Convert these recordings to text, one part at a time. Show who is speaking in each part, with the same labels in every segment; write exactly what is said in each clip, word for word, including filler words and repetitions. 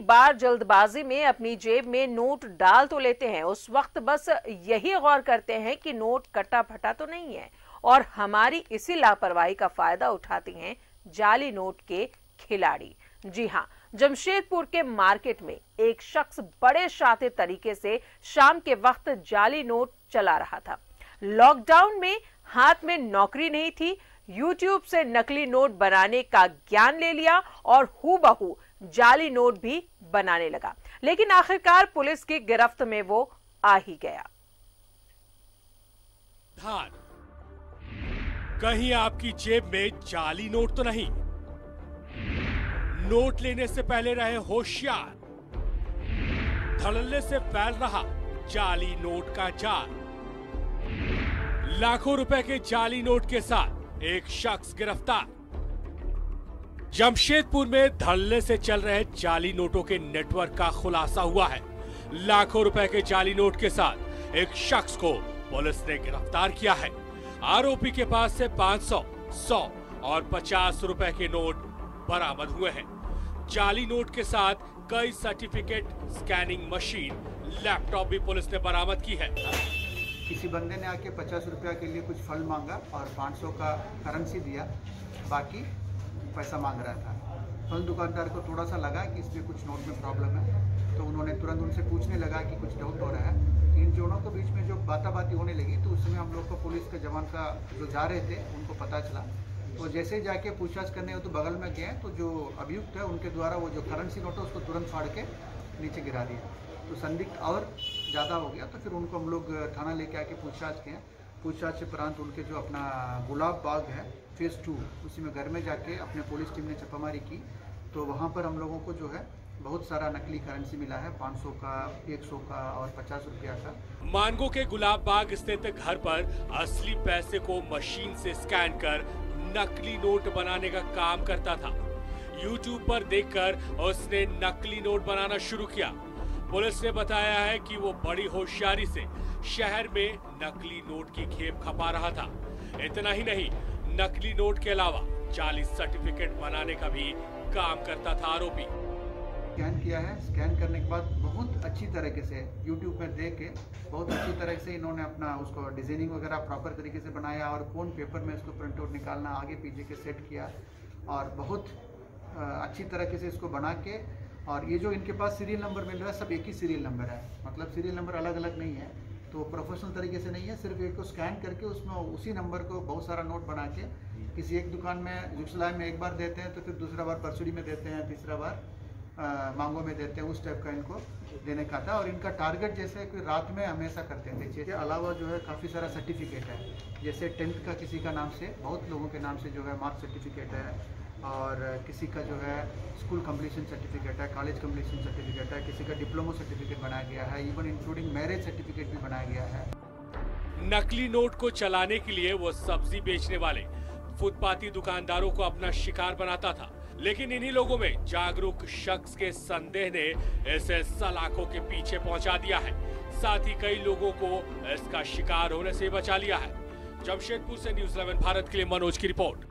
Speaker 1: बार जल्दबाजी में अपनी जेब में नोट डाल तो लेते हैं, उस वक्त बस यही गौर करते हैं कि नोट कटा फटा तो नहीं है, और हमारी इसी लापरवाही का फायदा उठाते हैं जाली नोट के खिलाड़ी। जी हां, जमशेदपुर के मार्केट में एक शख्स बड़े शातिर तरीके से शाम के वक्त जाली नोट चला रहा था। लॉकडाउन में हाथ में नौकरी नहीं थी, यूट्यूब से नकली नोट बनाने का ज्ञान ले लिया और हूबहू जाली नोट भी बनाने लगा, लेकिन आखिरकार पुलिस की गिरफ्त में वो आ ही गया।
Speaker 2: धान, कहीं आपकी जेब में जाली नोट तो नहीं? नोट लेने से पहले रहे होशियार, धड़ल्ले से फैल रहा जाली नोट का जाल। लाखों रुपए के जाली नोट के साथ एक शख्स गिरफ्तार। जमशेदपुर में धड़ल्ले से चल रहे जाली नोटों के नेटवर्क का खुलासा हुआ है। लाखों रुपए के जाली नोट के साथ एक शख्स को पुलिस ने गिरफ्तार किया है। आरोपी के पास से पाँच सौ, सौ और पचास रुपए के नोट बरामद हुए हैं। जाली नोट के साथ कई सर्टिफिकेट, स्कैनिंग मशीन, लैपटॉप भी पुलिस ने बरामद की है।
Speaker 3: किसी बंदे ने आके पचास रुपया के लिए कुछ फल मांगा और पाँच सौ का करेंसी दिया, बाकी पैसा मांग रहा था। फल दुकानदार को थोड़ा सा लगा कि इसमें कुछ नोट में प्रॉब्लम है, तो उन्होंने तुरंत उनसे पूछने लगा कि कुछ डाउट हो रहा है। इन दोनों के बीच में जो बाताबाती होने लगी, तो उसमें हम लोग को पुलिस के जवान का जो जा रहे थे उनको पता चला। तो जैसे ही जाके पूछताछ करने तो बगल में गए, तो जो अभियुक्त है उनके द्वारा वो जो करेंसी नोट है उसको तुरंत फाड़ के नीचे गिरा दिया। तो संदिग्ध और ज़्यादा हो गया, तो फिर उनको हम लोग थाना लेके आके पूछताछ किए। पूछताछ के उपरांत उनके जो अपना गुलाब बाग है फेज़ टू, उसी में घर में जाके अपने पुलिस टीम ने छापामारी की, तो वहाँ पर हम लोगों को जो है बहुत सारा नकली करेंसी मिला है, पाँच सौ का, एक सौ का और पचास रुपया का।
Speaker 2: मानगो के गुलाब बाग स्थित घर पर असली पैसे को मशीन से स्कैन कर नकली नोट बनाने का काम करता था। यूट्यूब पर देखकर उसने नकली नोट बनाना शुरू किया। पुलिस ने बताया है कि वो बड़ी होशियारी से शहर में नकली नोट की खेप खपा रहा था। इतना ही नहीं, नकली नोट के अलावा जाली सर्टिफिकेट बनाने का भी काम करता था आरोपी।
Speaker 3: स्कैन किया है, स्कैन करने के बाद बहुत अच्छी तरीके से यूट्यूब पर देख के बहुत अच्छी तरह से इन्होंने अपना उसको डिजाइनिंग वगैरह प्रॉपर तरीके से बनाया और कौन पेपर में इसको प्रिंट आउट निकालना, आगे पीछे के सेट किया और बहुत अच्छी तरीके से इसको बना के, और ये जो इनके पास सीरियल नंबर मिल रहा है सब एक ही सीरियल नंबर है, मतलब सीरियल नंबर अलग अलग नहीं है, तो प्रोफेशनल तरीके से नहीं है। सिर्फ एक को स्कैन करके उसमें उसी नंबर को बहुत सारा नोट बना के किसी एक दुकान में जुगसलाई में एक बार देते हैं, तो फिर दूसरा बार परसुड़ी में देते हैं, तीसरा बार आ, मांगो में देते हैं। उस टाइप का इनको देने का था। और इनका टारगेट जैसे कि रात में हमेशा करते थे। इसके अलावा जो है काफ़ी सारा सर्टिफिकेट है, जैसे टेंथ का किसी का नाम से, बहुत लोगों के नाम से जो है मार्क्स सर्टिफिकेट है, और किसी का जो है स्कूल कंप्लीशन सर्टिफिकेट है, कॉलेज कंप्लीशन सर्टिफिकेट है, किसी का डिप्लोमा सर्टिफिकेट बनाया गया है, इवन इंक्लूडिंग मैरिज सर्टिफिकेट भी बनाया गया है।
Speaker 2: नकली नोट को चलाने के लिए वो सब्जी बेचने वाले फुटपाती दुकानदारों को अपना शिकार बनाता था, लेकिन इन्हीं लोगों में जागरूक शख्स के संदेह ने इसे सलाखों के पीछे पहुंचा दिया है। साथ ही कई लोगों को इसका शिकार होने से बचा लिया है। जमशेदपुर से न्यूज़ इलेवन भारत के लिए मनोज की रिपोर्ट।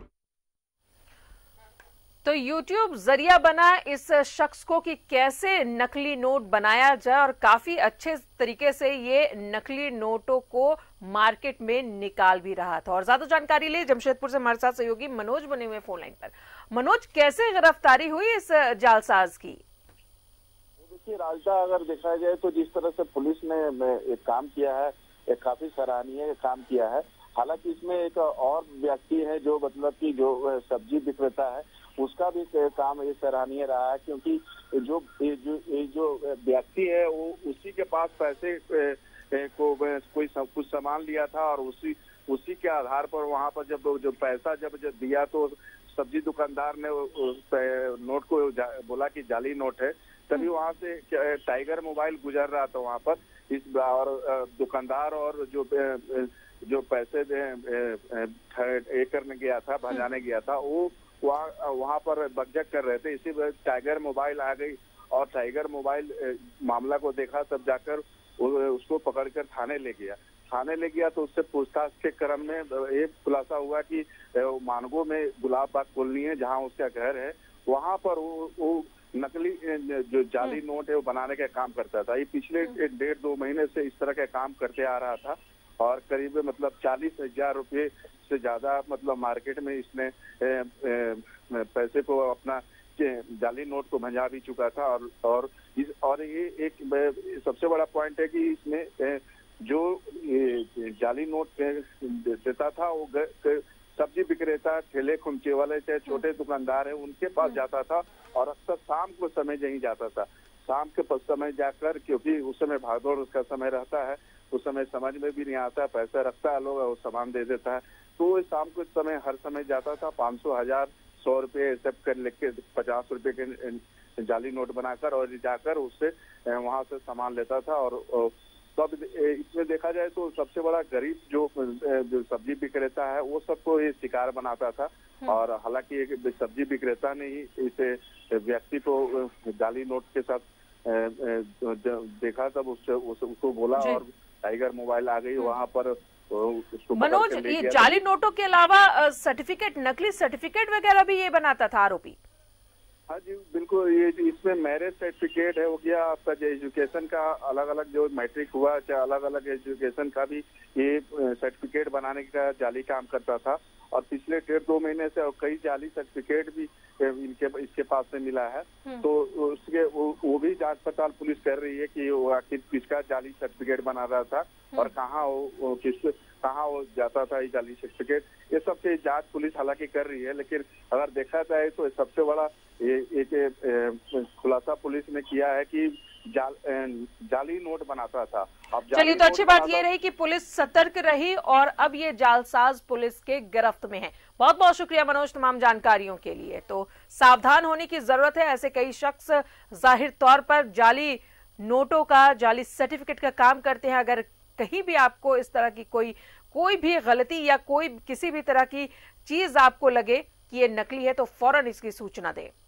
Speaker 1: तो YouTube जरिया बना इस शख्स को कि कैसे नकली नोट बनाया जाए, और काफी अच्छे तरीके से ये नकली नोटों को मार्केट में निकाल भी रहा था। और ज्यादा जानकारी लिए जमशेदपुर से हमारे साथ सहयोगी मनोज बने हुए फोन लाइन पर। मनोज, कैसे गिरफ्तारी हुई इस जालसाज की?
Speaker 4: देखिए राजदा, अगर देखा जाए तो जिस तरह से पुलिस ने एक काम किया है, एक काफी सराहनीय काम किया है। हालांकि इसमें एक और व्यक्ति है जो मतलब कि जो सब्जी विक्रेता है, उसका भी काम ये सराहनीय रहा है, क्योंकि जो जो जो व्यक्ति है वो उसी के पास पैसे को कोई सब कुछ सामान लिया था, और उसी उसी के आधार पर वहां पर जब जो पैसा जब जब दिया तो सब्जी दुकानदार ने नोट को बोला कि जाली नोट है, तभी वहां से टाइगर मोबाइल गुजर रहा था वहां पर। इस और दुकानदार और जो जो पैसे ए करने गया था, भजाने गया था, वो वहाँ वहाँ पर बकझक कर रहे थे। इसी वजह टाइगर मोबाइल आ गई और टाइगर मोबाइल मामला को देखा, तब जाकर उसको पकड़कर थाने ले गया। थाने ले गया तो उससे पूछताछ के क्रम में ये खुलासा हुआ कि मानगो में गुलाब बाग कॉलोनी है जहाँ उसका घर है, वहाँ पर वो, वो नकली जो जाली नोट है वो बनाने का काम करता था। ये पिछले एक डेढ़ दो महीने से इस तरह का काम करते आ रहा था और करीब मतलब चालीस हजार रुपये से ज्यादा मतलब मार्केट में इसने ए, ए, पैसे को अपना जाली नोट को भंजा भी चुका था। और और इस और ये एक सबसे बड़ा पॉइंट है कि इसमें जो ये जाली नोट देता था वो सब्जी विक्रेता, ठेले खुमचे वाले, चाहे छोटे दुकानदार है, उनके पास जाता था और अक्सर शाम को समय नहीं जाता था। शाम के समय जाकर, क्योंकि उस समय भागदौड़ उसका समय रहता है, उस समय समझ में भी नहीं आता, पैसा रखता है लोग और सामान दे देता है, तो शाम के समय हर समय जाता था, पाँच सौ हजार सौ रुपये सब कर लेके पचास रुपए के जाली नोट बनाकर और जाकर उससे वहां से सामान लेता था। और तब इसमें देखा जाए तो सबसे बड़ा गरीब जो, जो सब्जी विक्रेता है वो सबको ये शिकार बनाता था। और हालांकि एक सब्जी विक्रेता ने ही इसे व्यक्ति को जाली नोट के साथ देखा, तब उससे उसको बोला और टाइगर मोबाइल आ गई वहां पर।
Speaker 1: मनोज, ये जाली नोटों के अलावा सर्टिफिकेट, नकली सर्टिफिकेट वगैरह भी ये बनाता था आरोपी?
Speaker 4: हाँ जी बिल्कुल, ये इसमें मैरिज सर्टिफिकेट है हो गया, आपका जो एजुकेशन का अलग अलग जो मैट्रिक हुआ, चाहे अलग अलग एजुकेशन का भी ये सर्टिफिकेट बनाने का जाली काम करता था। और पिछले डेढ़ दो महीने से और कई जाली सर्टिफिकेट भी इनके इसके पास से मिला है। तो उसके वो, वो भी जांच पड़ताल पुलिस कर रही है कि वो आखिर किसका जाली सर्टिफिकेट बना रहा था और कहाँ वो किस कहाँ वो जाता था ये जाली सर्टिफिकेट। ये सब की जांच पुलिस हालांकि कर रही है, लेकिन अगर देखा जाए तो सबसे बड़ा ये एक खुलासा पुलिस ने किया है कि जाल, जाली नोट बनाता था। अब
Speaker 1: चलिए, तो अच्छी बात ये रही कि पुलिस सतर्क रही और अब ये जालसाज पुलिस के गिरफ्त में है। बहुत बहुत शुक्रिया मनोज तमाम जानकारियों के लिए। तो सावधान होने की जरूरत है, ऐसे कई शख्स जाहिर तौर पर जाली नोटों का, जाली सर्टिफिकेट का काम करते हैं। अगर कहीं भी आपको इस तरह की कोई कोई भी गलती या कोई किसी भी तरह की चीज आपको लगे कि ये नकली है तो फौरन इसकी सूचना दें।